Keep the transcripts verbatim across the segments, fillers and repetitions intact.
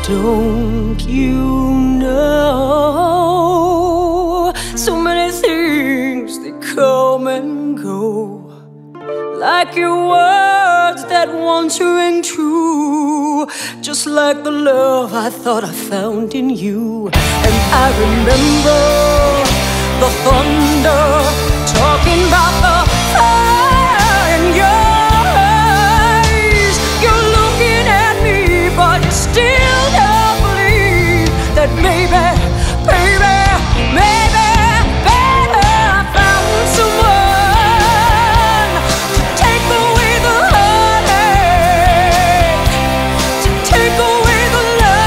Don't you know, so many things, they come and go, like your words that once rang true, just like the love I thought I found in you. And I remember the thunder talking about the fire in your eyes. You're looking at me, but you still don't believe that maybe, baby, maybe, baby, I found someone to take away the heartache, to take away the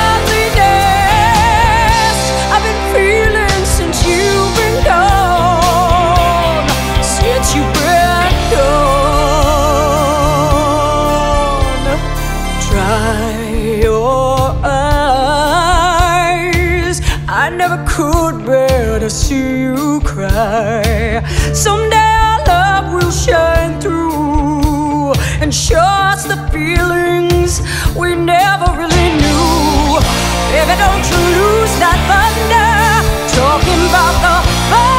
loneliness I've been feeling since you've been gone, since you've been gone. Dry your eyes, I never could bear to see you cry. Someday our love will shine through and show us the feelings we never really knew. Baby, don't you lose that thunder talking about the fire